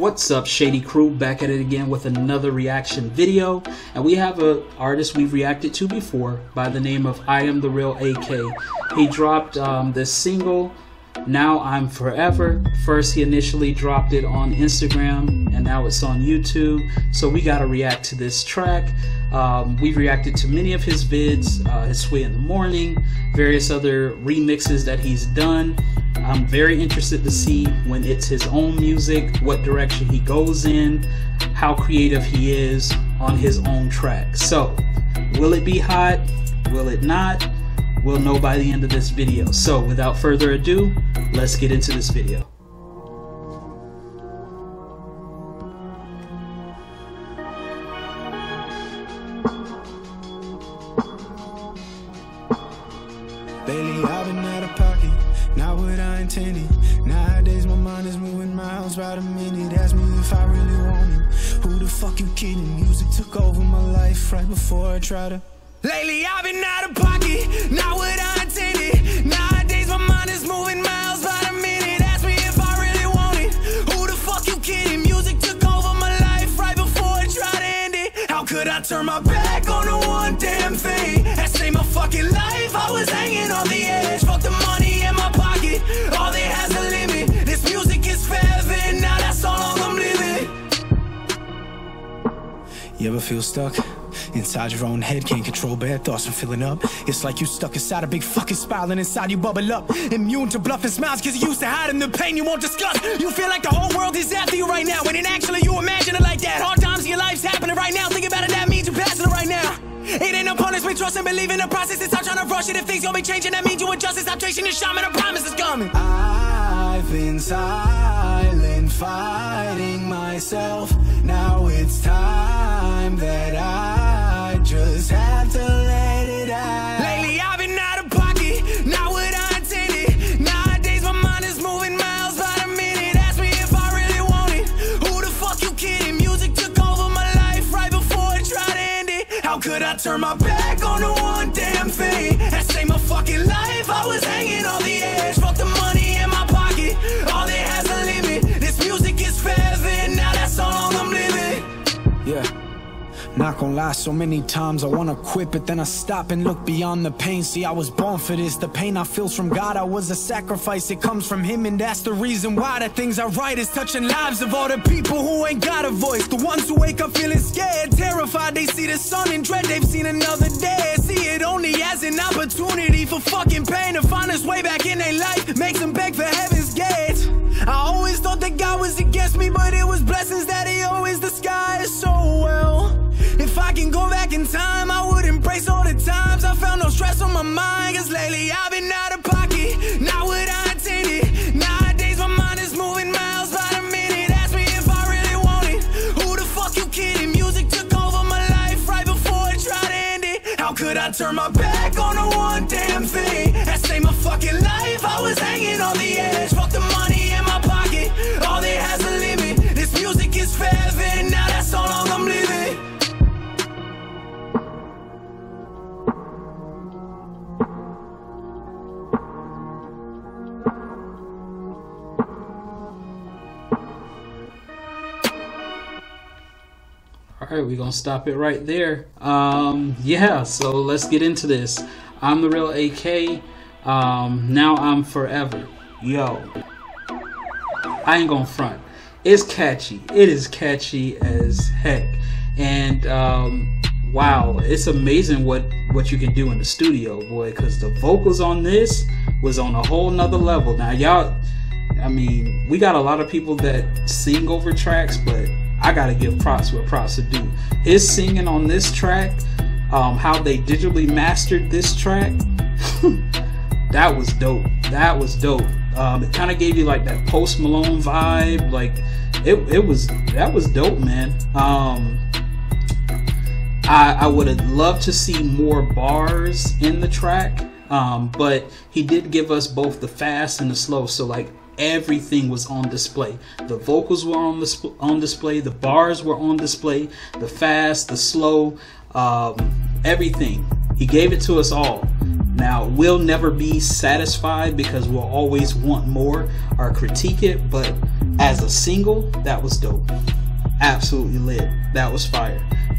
What's up, Shady Crew? Back at it again with another reaction video, and we have an artist we've reacted to before by the name of I Am The Real AK. He dropped this single, Now I'm Forever. First he initially dropped it on Instagram, and now it's on YouTube, so we gotta react to this track. We've reacted to many of his vids, his Sway in the Morning, various other remixes that he's done. I'm very interested to see when it's his own music, what direction he goes in, how creative he is on his own track. So, will it be hot? Will it not? We'll know by the end of this video. So, without further ado, let's get into this video. Lately I've been out of pocket, not what I intended. Nowadays my mind is moving miles by the minute. Ask me if I really want it. Who the fuck you kidding? Music took over my life right before I tried to. Lately I've been out of pocket, not what I intended. Nowadays my mind is moving miles by the minute. Ask me if I really want it. Who the fuck you kidding? Music took over my life right before I tried to end it. How could I turn my back on the one damn thing that saved my fucking life? I was hanging on the edge. Fuck the money in my pocket, all they has a limit. This music is forever, now that's how long I'm living. You ever feel stuck inside your own head, can't control bad thoughts from filling up? It's like you stuck inside a big fucking spiral and inside you bubble up. Immune to bluffing smiles cause you used to hide in the pain you won't discuss. You feel like the whole world is after you right now, when it actually you imagine it like that. Hard times in your life's happening right now. Think about it, that means you're passing it right now. It ain't no punishment, trust and believe in the process. It's not trying to rush it. If things gonna be changing, that means you adjust it. Stop chasing your shaman, I promise it's coming. I've been silent, fighting myself. Now it's time that I just have to let it out. Lately I've been out of pocket, not what I intended. Nowadays my mind is moving miles by the minute. Ask me if I really want it. Who the fuck you kidding? Music took over my life right before I tried to end it. How could I turn my back on the one damn thing that saved my fucking life? I was hanging on the edge. Fuck the money in my pocket, all they has a limit. This music is forever, now that's how long I'm living. Yeah. Not gonna lie, so many times I wanna quit, but then I stop and look beyond the pain. See, I was born for this. The pain I feel's from God. I was a sacrifice, it comes from Him, and that's the reason why the things I write is touching lives of all the people who ain't got a voice. The ones who wake up feeling scared, terrified. They see the sun in dread, they've seen another day. See it only as an opportunity for fucking pain to find its way back in their life, makes them beg for heaven's gates. I always thought that God was against me, but it was blessings that He always disguised so well. If I can go back in time, I would embrace all the times I found no stress on my mind. Cause lately I've been out of pocket, not what I intended. Nowadays my mind is moving miles by the minute. Ask me if I really want it. Who the fuck you kidding? Music took over my life right before I tried to end it. How could I turn my back on the one damn thing that saved my fucking life? I was hanging on the edge. Fuck the money in my pocket, all they has a limit. This music is forever, now that's how long I'm living. Alright, we're gonna stop it right there. Yeah, so let's get into this. I'm the real AK. Now I'm forever. Yo, I ain't gonna front. It's catchy. It is catchy as heck. And wow, it's amazing what you can do in the studio, boy, because the vocals on this was on a whole nother level. Now y'all, I mean, we got a lot of people that sing over tracks, but I gotta give props where props are due. His singing on this track, how they digitally mastered this track, that was dope. That was dope. It kind of gave you like that Post Malone vibe. Like that was dope, man. I would have loved to see more bars in the track, but he did give us both the fast and the slow. So like everything was on display. The vocals were on display, the bars were on display, the fast, the slow, everything. He gave it to us all. Now, we'll never be satisfied because we'll always want more or critique it, but as a single, that was dope. Absolutely lit. That was fire.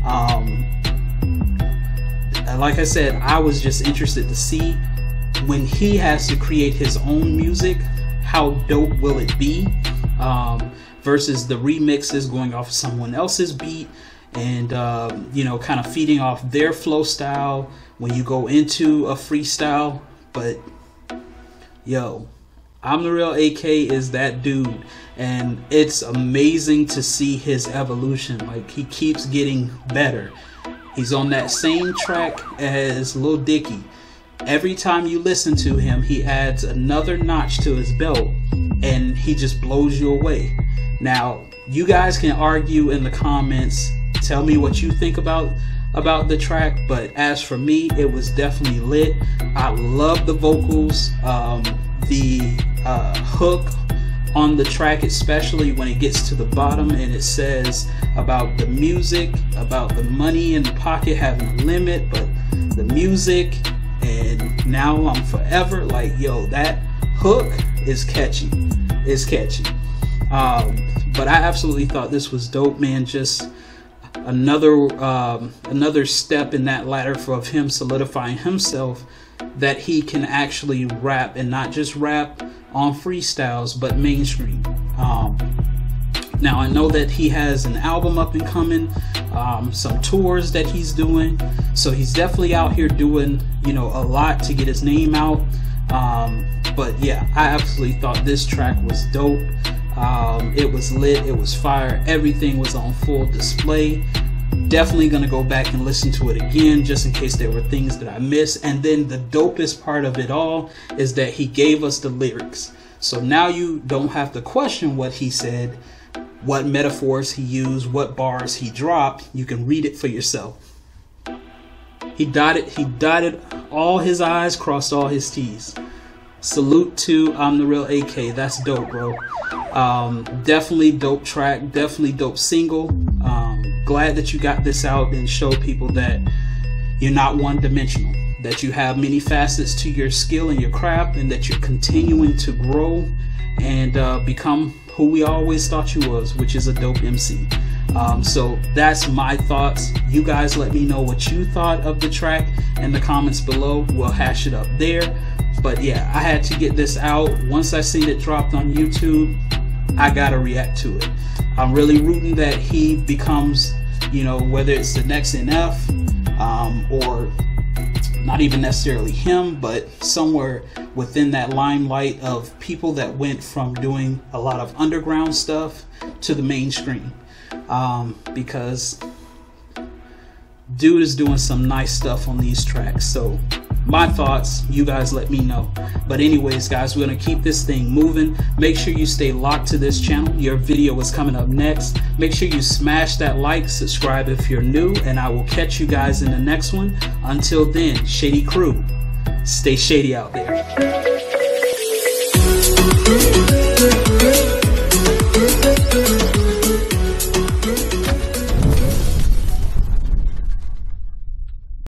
Like I said, I was just interested to see when he has to create his own music, how dope will it be, versus the remixes going off someone else's beat and you know, kind of feeding off their flow style when you go into a freestyle. But yo, I'm the Real AK is that dude, and it's amazing to see his evolution. Like, he keeps getting better. He's on that same track as Lil Dicky. Every time you listen to him, he adds another notch to his belt, and he just blows you away. Now, you guys can argue in the comments, tell me what you think about the track, but as for me, it was definitely lit. I love the vocals, the hook on the track, especially when it gets to the bottom and it says about the music, about the money in the pocket having a limit, but the music and now I'm forever. Like, yo, that hook is catchy. It's catchy. But I absolutely thought this was dope, man. Just another step in that ladder of him solidifying himself, that he can actually rap, and not just rap on freestyles, but mainstream. Now I know that he has an album up and coming, some tours that he's doing, so he's definitely out here doing, you know, a lot to get his name out. But yeah, I absolutely thought this track was dope. It was lit, it was fire, everything was on full display. Definitely gonna go back and listen to it again, just in case there were things that I missed. And then the dopest part of it all is that he gave us the lyrics, so now you don't have to question what he said, what metaphors he used, what bars he dropped. You can read it for yourself. He dotted all his I's, crossed all his T's. Salute to I'm the Real AK. That's dope, bro. Definitely dope track, definitely dope single. Glad that you got this out and show people that you're not one-dimensional, that you have many facets to your skill and your craft, and that you're continuing to grow and become who we always thought you was, which is a dope MC. So that's my thoughts. You guys let me know what you thought of the track in the comments below. We'll hash it up there. But yeah, I had to get this out. Once I seen it dropped on YouTube, I gotta react to it. I'm really rooting that he becomes, you know, whether it's the next NF, or not even necessarily him, but somewhere within that limelight of people that went from doing a lot of underground stuff to the mainstream. Because dude is doing some nice stuff on these tracks. So my thoughts, you guys let me know. But anyways, guys, we're gonna keep this thing moving. Make sure you stay locked to this channel. Your video is coming up next. Make sure you smash that like, subscribe if you're new, and I will catch you guys in the next one. Until then, Shady Crew, stay shady out there.